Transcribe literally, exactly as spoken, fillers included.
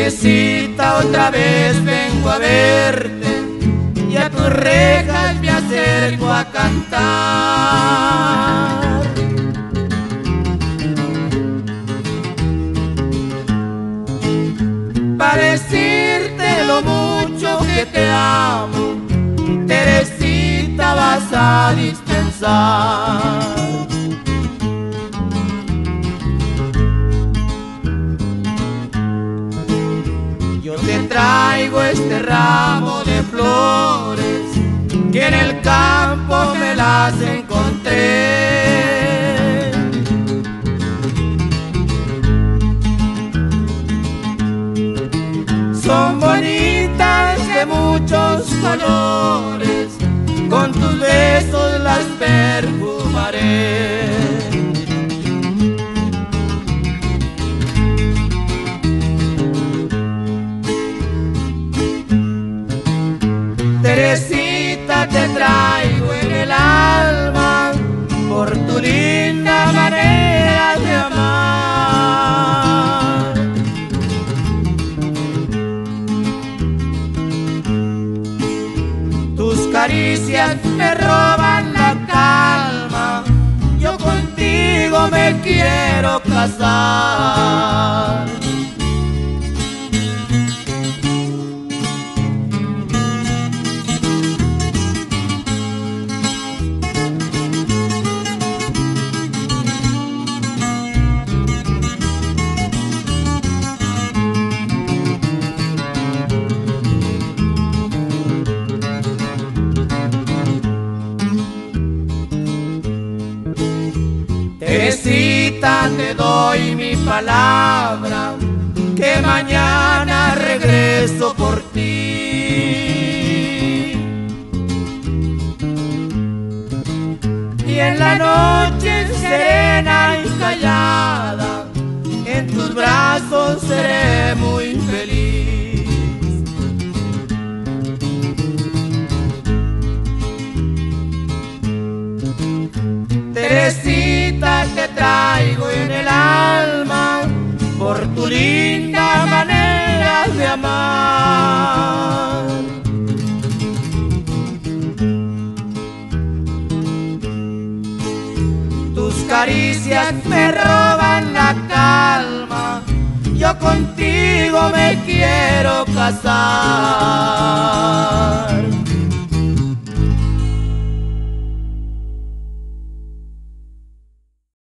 Teresita, otra vez vengo a verte y a tus rejas me acerco a cantar. Para decirte lo mucho que te amo, Teresita, vas a dispensar. Yo te traigo este ramo de flores que en el campo me las encontré. Son bonitas de muchos colores, con tus besos las perfumaré. Teresita, te traigo en el alma por tu linda manera de amar. Tus caricias me roban la calma, yo contigo me quiero casar. Teresita, te doy mi palabra que mañana regreso por ti. Y en la noche serena y callada, en tus brazos seré muy feliz. Teresita, te traigo en el alma por tu linda manera de amar. Tus caricias me roban la calma, yo contigo me quiero casar.